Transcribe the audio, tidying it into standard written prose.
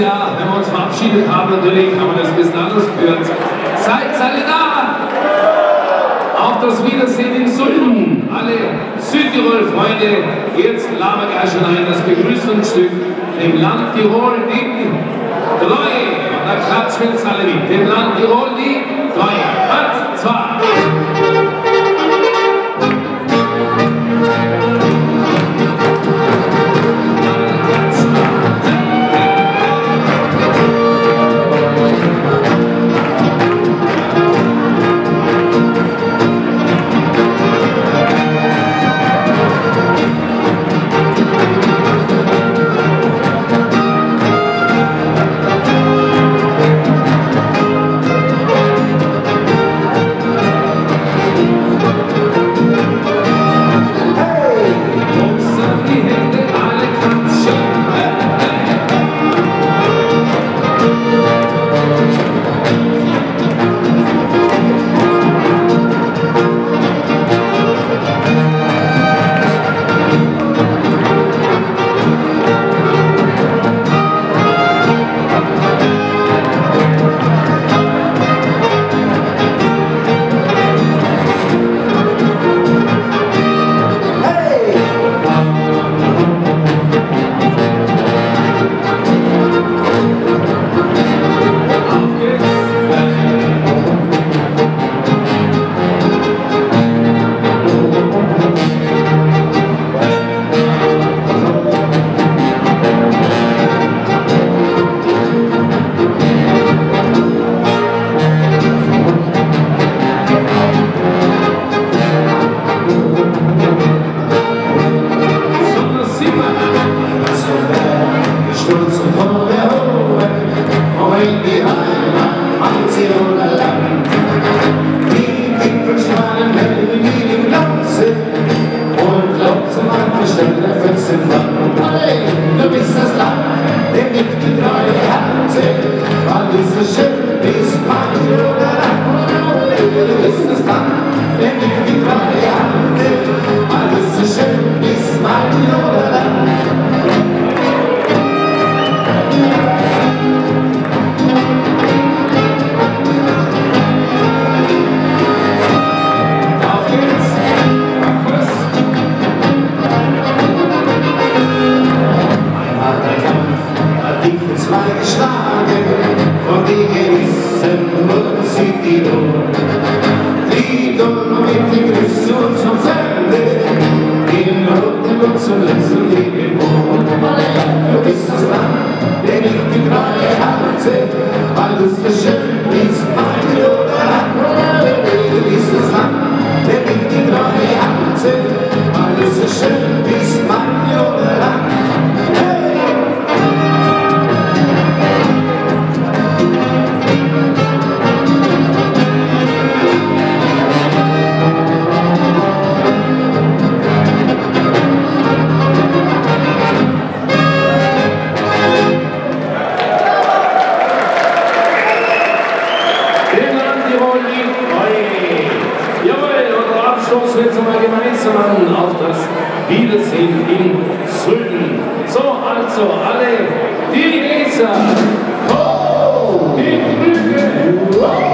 Jahr, wenn wir uns verabschiedet haben, natürlich haben wir das ein bisschen anders gehört. Seid alle da! Auf das Wiedersehen in Sulden. Alle Südtirol-Freunde, jetzt laden wir gleich schon ein das Begrüßungsstück dem Land Tirol die Treue. Und da klatschen wir jetzt alle mit. Dem Land Tirol die Treue. 1, 2. Du bist das Land, dem ich die Treue halte, weil du so schön bist, mein Bruder. Du bist das Land, dem ich die Treue halte, weil du so schön bist, mein Bruder. Von den Gerissen wurden Südtirol. Liedern mit dem Grüß und zum Felde, den roten und zum letzten Leben wohnt. Du bist das Land, dem ich die Treue halte, weil du so schön bist, mein Bruder. Du bist das Land, dem ich die Treue halte, weil du so schön bist, mein Bruder. Jetzt einmal gemeinsam auf das Wiedersehen in Sulden. So, also alle, die Leser, ho, die Brücke,